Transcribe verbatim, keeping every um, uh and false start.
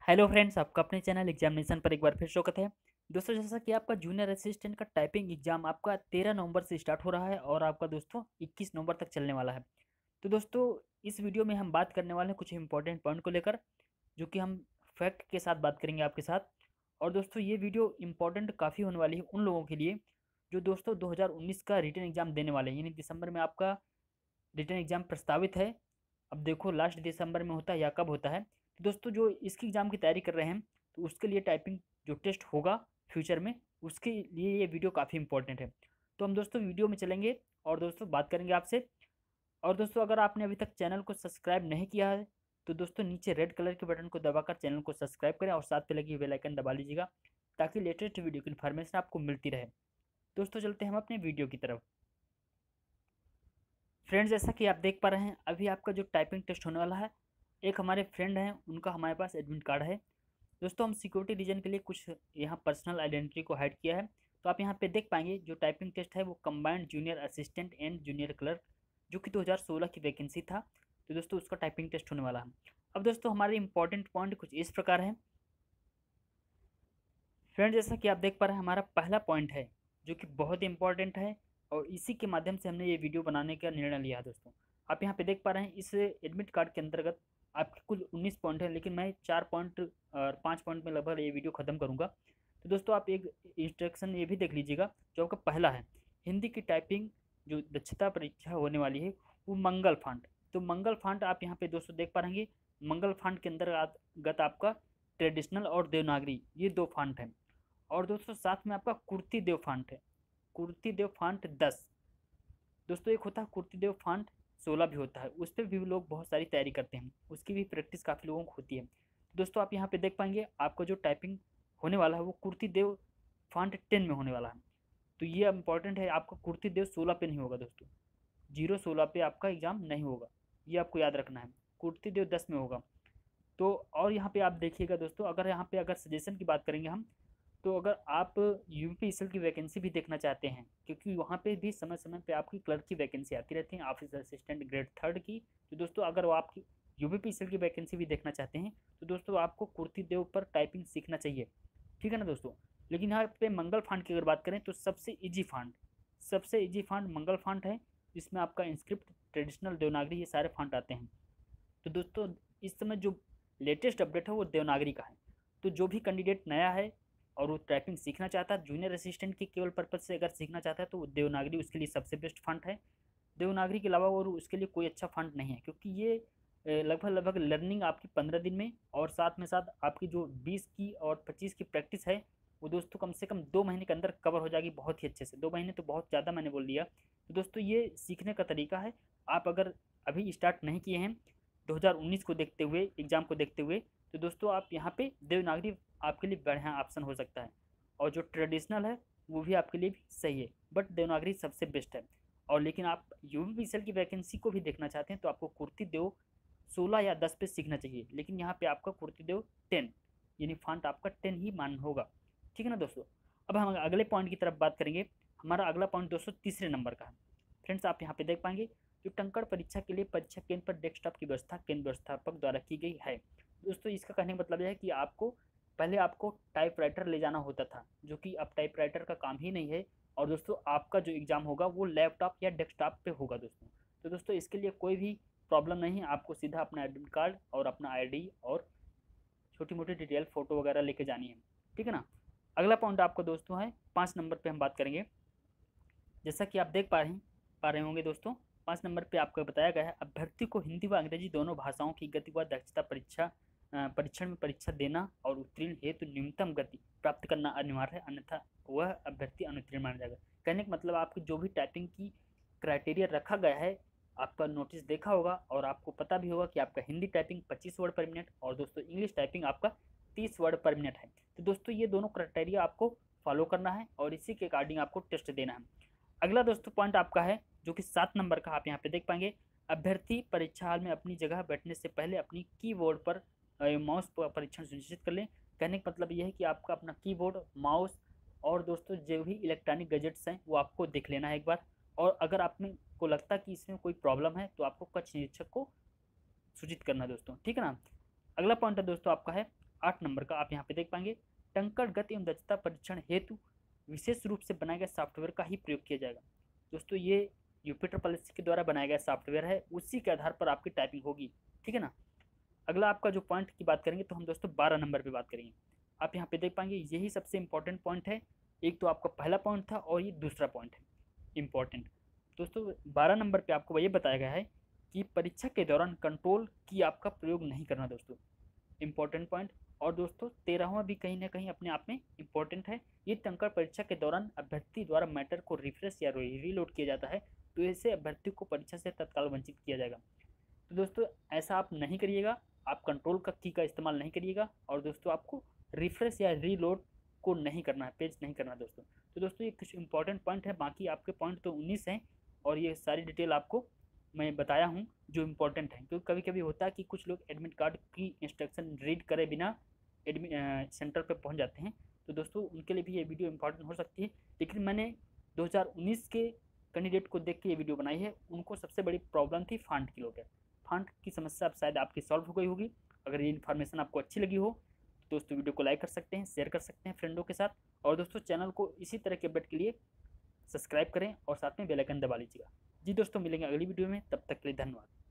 Hello friends, आपका अपने channel examination पर एक बार फिर स्वागत है। दोस्तों, जैसा कि आपका जूनियर असिस्टेंट का टाइपिंग एग्जाम आपका तेरह नवंबर से स्टार्ट हो रहा है और आपका दोस्तों इक्कीस नवंबर तक चलने वाला है। तो दोस्तों, इस वीडियो में हम बात करने वाले हैं कुछ इंपॉर्टेंट पॉइंट को लेकर, जो कि हम फैक्ट के साथ बात करेंगे आपके साथ। और दोस्तों, ये वीडियो इंपॉर्टेंट काफ़ी होने वाली है उन लोगों के लिए जो दोस्तों दो हज़ार उन्नीस का रिटन एग्जाम देने वाले हैं, यानी दिसंबर में आपका रिटन एग्जाम प्रस्तावित है। अब देखो लास्ट दिसंबर में होता है या कब होता है। तो दोस्तों, जो इसकी एग्ज़ाम की तैयारी कर रहे हैं तो उसके लिए टाइपिंग जो टेस्ट होगा फ्यूचर में, उसके लिए ये वीडियो काफ़ी इंपॉर्टेंट है। तो हम दोस्तों वीडियो में चलेंगे और दोस्तों बात करेंगे आपसे। और दोस्तों, अगर आपने अभी तक चैनल को सब्सक्राइब नहीं किया है तो दोस्तों नीचे रेड कलर के बटन को दबाकर चैनल को सब्सक्राइब करें और साथ पे लगी बेल आइकन दबा लीजिएगा, ताकि लेटेस्ट वीडियो की इन्फॉर्मेशन आपको मिलती रहे। दोस्तों, चलते हैं हम अपने वीडियो की तरफ। फ्रेंड्स, जैसा कि आप देख पा रहे हैं, अभी आपका जो टाइपिंग टेस्ट होने वाला है, एक हमारे फ्रेंड हैं, उनका हमारे पास एडमिट कार्ड है। दोस्तों, हम सिक्योरिटी रीजन के लिए कुछ यहाँ पर्सनल आइडेंटिटी को हाइड किया है। तो आप यहाँ पे देख पाएंगे जो टाइपिंग टेस्ट है वो combined junior assistant and junior clerk, जो कि दो हज़ार सोलह की वैकेंसी था। तो दोस्तों, उसका टाइपिंग टेस्ट होने वाला है। अब दोस्तों, हमारे इंपॉर्टेंट पॉइंट कुछ इस प्रकार है। फ्रेंड, जैसा कि आप देख पा रहे हैं, हमारा पहला पॉइंट है जो कि बहुत ही इंपॉर्टेंट है और इसी के माध्यम से हमने ये वीडियो बनाने का निर्णय लिया है। दोस्तों, आप यहाँ पे देख पा रहे हैं, इस एडमिट कार्ड के अंतर्गत आपके कुल उन्नीस पॉइंट है, लेकिन मैं चार पॉइंट और पाँच पॉइंट में लगभग ये वीडियो ख़त्म करूँगा। तो दोस्तों, आप एक इंस्ट्रक्शन ये भी देख लीजिएगा। जो आपका पहला है, हिंदी की टाइपिंग जो दक्षता परीक्षा होने वाली है वो मंगल फांट। तो मंगल फांट आप यहाँ पे दोस्तों देख पा रहेंगे, मंगल फांट के अंतर्गत आपका ट्रेडिशनल और देवनागरी ये दो फांट हैं। और दोस्तों, साथ में आपका कुर्ती देव फांट है, कुर्ती देव फांट दस। दोस्तों, एक होता है कुर्ती देव फांट सोलह भी होता है, उस पर भी लोग बहुत सारी तैयारी करते हैं, उसकी भी प्रैक्टिस काफ़ी लोगों को होती है। तो दोस्तों, आप यहाँ पे देख पाएंगे आपका जो टाइपिंग होने वाला है वो कुर्ती देव फांट टेन में होने वाला है। तो ये इंपॉर्टेंट है, आपका कुर्ती देव सोलह पे नहीं होगा दोस्तों, जीरो सोलह पे आपका एग्जाम नहीं होगा, ये आपको याद रखना है। कुर्ती देव दस में होगा। तो और यहाँ पे आप देखिएगा दोस्तों, अगर यहाँ पे अगर सजेशन की बात करेंगे हम, तो अगर आप यूपीएसएल की वैकेंसी भी देखना चाहते हैं, क्योंकि वहाँ पे भी समय समय पे आपकी क्लर्क की वैकेंसी आती रहती है, ऑफिस असिस्टेंट ग्रेड थर्ड की। तो दोस्तों, अगर वो आपकी यूपीएसएल की वैकेंसी भी देखना चाहते हैं तो दोस्तों आपको कुर्ती देव पर टाइपिंग सीखना चाहिए, ठीक है ना दोस्तों। लेकिन यहाँ पे मंगल फांट की अगर बात करें तो सबसे ईजी फांट सबसे ईजी फांट मंगल फांट है, जिसमें आपका इंस्क्रिप्ट, ट्रेडिशनल, देवनागरी ये सारे फांट आते हैं। तो दोस्तों, इस समय जो लेटेस्ट अपडेट है वो देवनागरी का है। तो जो भी कैंडिडेट नया है और वो टाइपिंग सीखना चाहता है जूनियर असिस्टेंट के केवल पर्पज से अगर सीखना चाहता है, तो वो देवनागरी उसके लिए सबसे बेस्ट फंड है। देवनागरी के अलावा और उसके लिए कोई अच्छा फंड नहीं है, क्योंकि ये लगभग लगभग लर्निंग आपकी पंद्रह दिन में और साथ में साथ आपकी जो बीस की और पच्चीस की प्रैक्टिस है वो दोस्तों कम से कम दो महीने के अंदर कवर हो जाएगी, बहुत ही अच्छे से। दो महीने तो बहुत ज़्यादा मैंने बोल दिया। तो दोस्तों, ये सीखने का तरीका है। आप अगर अभी स्टार्ट नहीं किए हैं दो हज़ार उन्नीस को देखते हुए, एग्ज़ाम को देखते हुए, तो दोस्तों आप यहाँ पे देवनागरी आपके लिए बढ़िया ऑप्शन हो सकता है। और जो ट्रेडिशनल है वो भी आपके लिए भी सही है, बट देवनागरी सबसे बेस्ट है। और लेकिन आप यूपीएसएल की वैकेंसी को भी देखना चाहते हैं तो आपको कुर्ती देव सोलह या दस पे सीखना चाहिए, लेकिन यहाँ पे आपका कुर्ती देव टेन, यानी फांट आपका टेन ही मान होगा, ठीक है ना दोस्तों। अब हम अगले पॉइंट की तरफ बात करेंगे। हमारा अगला पॉइंट दोस्तों तीसरे नंबर का है। फ्रेंड्स, आप यहाँ पे देख पाएंगे जो टंकड़ परीक्षा के लिए परीक्षा केंद्र पर डेस्कटॉप की व्यवस्था केंद्र व्यवस्थापक द्वारा की गई है। दोस्तों, इसका कहने का मतलब यह है कि आपको पहले आपको टाइपराइटर ले जाना होता था, जो कि अब टाइपराइटर का काम ही नहीं है। और दोस्तों, आपका जो एग्ज़ाम होगा वो लैपटॉप या डेस्कटॉप पे होगा दोस्तों। तो दोस्तों, इसके लिए कोई भी प्रॉब्लम नहीं है, आपको सीधा अपना एडमिट कार्ड और अपना आईडी और छोटी मोटी डिटेल फोटो वगैरह लेके जानी है, ठीक है ना। अगला पॉइंट आपको दोस्तों है पाँच नंबर पे हम बात करेंगे। जैसा कि आप देख पा रहे हैं पा रहे होंगे दोस्तों, पाँच नंबर पे आपको बताया गया है, अभ्यर्थी को हिंदी व अंग्रेजी दोनों भाषाओं की गति व दक्षता परीक्षा अ, परीक्षण में परीक्षा देना और उत्तीर्ण हेतु न्यूनतम गति प्राप्त करना अनिवार्य है, अन्यथा वह अभ्यर्थी अनुत्तीर्ण माना जाएगा। कहने का मतलब आपकी जो भी टाइपिंग की क्राइटेरिया रखा गया है, आपका नोटिस देखा होगा और आपको पता भी होगा कि आपका हिंदी टाइपिंग पच्चीस वर्ड पर मिनट और दोस्तों इंग्लिश टाइपिंग आपका तीस वर्ड पर मिनट है। तो दोस्तों, ये दोनों क्राइटेरिया आपको फॉलो करना है और इसी के अकॉर्डिंग आपको टेस्ट देना है। अगला दोस्तों पॉइंट आपका है जो कि सात नंबर का, आप यहाँ पे देख पाएंगे, अभ्यर्थी परीक्षा हाल में अपनी जगह बैठने से पहले अपनी कीबोर्ड पर माउस परीक्षण सुनिश्चित कर लें। कहने का मतलब यह है कि आपका अपना कीबोर्ड, माउस और दोस्तों जो भी इलेक्ट्रॉनिक गैजेट्स हैं वो आपको देख लेना है एक बार। और अगर आप में को लगता है कि इसमें कोई प्रॉब्लम है तो आपको कक्ष निरीक्षक को सूचित करना दोस्तों, ठीक है ना। अगला पॉइंट है दोस्तों आपका है आठ नंबर का आप यहाँ पे देख पाएंगे, टंकण गति एवं दक्षता परीक्षण हेतु विशेष रूप से बनाए गए सॉफ्टवेयर का ही प्रयोग किया जाएगा। दोस्तों ये यूपिटर पॉलिसी के द्वारा बनाया गया सॉफ्टवेयर है, उसी के आधार पर आपकी टाइपिंग होगी, ठीक है ना। अगला आपका जो पॉइंट की बात करेंगे तो हम दोस्तों बारह नंबर पे बात करेंगे। आप यहाँ पे देख पाएंगे यही सबसे इंपॉर्टेंट पॉइंट है। एक तो आपका पहला पॉइंट था और ये दूसरा पॉइंट है इंपॉर्टेंट। दोस्तों बारह नंबर पे आपको ये बताया गया है कि परीक्षा के दौरान कंट्रोल की आपका प्रयोग नहीं करना दोस्तों, इंपॉर्टेंट पॉइंट। और दोस्तों तेरहवां भी कहीं ना कहीं अपने आप में इंपॉर्टेंट है। ये टंकण परीक्षा के दौरान अभ्यर्थी द्वारा मैटर को रिफ्रेश या रीलोड किया जाता है, तो ऐसे अभ्यर्थी को परीक्षा से तत्काल वंचित किया जाएगा। तो दोस्तों ऐसा आप नहीं करिएगा, आप कंट्रोल का की का इस्तेमाल नहीं करिएगा, और दोस्तों आपको रिफ्रेश या रीलोड को नहीं करना है, पेज नहीं करना दोस्तों। तो दोस्तों ये कुछ इंपॉर्टेंट पॉइंट है, बाकी आपके पॉइंट तो उन्नीस हैं, और ये सारी डिटेल आपको मैं बताया हूँ जो इम्पोर्टेंट है। क्योंकि कभी कभी होता है कि कुछ लोग एडमिट कार्ड की इंस्ट्रक्शन रीड करे बिना एडमिट सेंटर पर पहुँच जाते हैं, तो दोस्तों उनके लिए भी ये वीडियो इंपॉर्टेंट हो सकती है। लेकिन मैंने दो हज़ार उन्नीस के कैंडिडेट को देख के ये वीडियो बनाई है, उनको सबसे बड़ी प्रॉब्लम थी फांट की लोग है। फांट की समस्या अब शायद आपकी सॉल्व हो गई होगी। अगर ये इन्फॉर्मेशन आपको अच्छी लगी हो तो दोस्तों वीडियो को लाइक कर सकते हैं, शेयर कर सकते हैं फ्रेंडों के साथ, और दोस्तों चैनल को इसी तरह के अपडेट के लिए सब्सक्राइब करें और साथ में बेल आइकन दबा लीजिएगा। जी दोस्तों मिलेंगे अगली वीडियो में, तब तक के लिए धन्यवाद।